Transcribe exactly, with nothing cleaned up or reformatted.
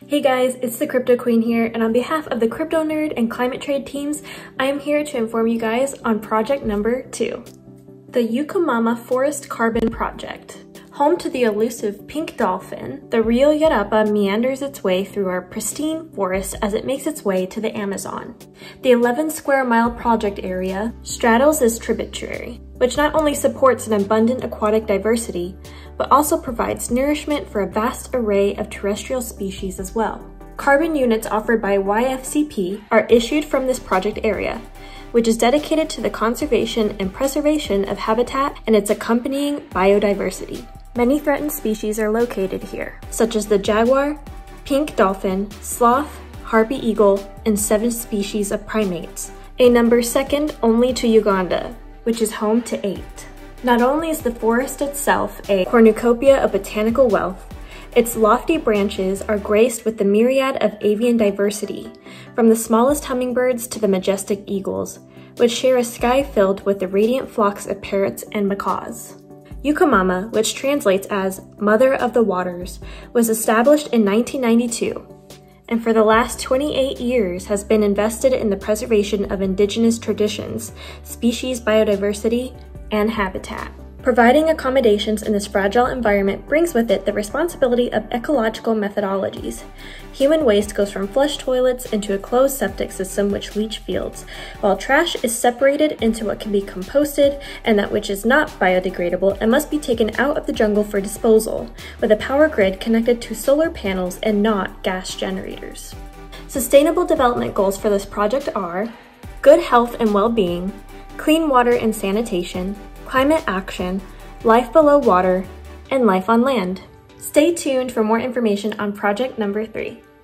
Hey guys, it's the Crypto Queen here, and on behalf of the Crypto Nerd and Climate Trade teams, I am here to inform you guys on project number two, the Yucumama Forest Carbon Project. Home to the elusive pink dolphin, the Rio Yarapa meanders its way through our pristine forest as it makes its way to the Amazon. The eleven square mile project area straddles this tributary, which not only supports an abundant aquatic diversity, but also provides nourishment for a vast array of terrestrial species as well. Carbon units offered by Y F C P are issued from this project area, which is dedicated to the conservation and preservation of habitat and its accompanying biodiversity. Many threatened species are located here, such as the jaguar, pink dolphin, sloth, harpy eagle, and seven species of primates, a number second only to Uganda, which is home to eight. Not only is the forest itself a cornucopia of botanical wealth, its lofty branches are graced with the myriad of avian diversity, from the smallest hummingbirds to the majestic eagles, which share a sky filled with the radiant flocks of parrots and macaws. Yucumama, which translates as Mother of the Waters, was established in nineteen ninety-two, and for the last twenty-eight years has been invested in the preservation of indigenous traditions, species biodiversity, and habitat. Providing accommodations in this fragile environment brings with it the responsibility of ecological methodologies. Human waste goes from flush toilets into a closed septic system which leach fields, while trash is separated into what can be composted and that which is not biodegradable and must be taken out of the jungle for disposal, with a power grid connected to solar panels and not gas generators. Sustainable development goals for this project are good health and well-being, clean water and sanitation, climate action, life below water, and life on land. Stay tuned for more information on project number three.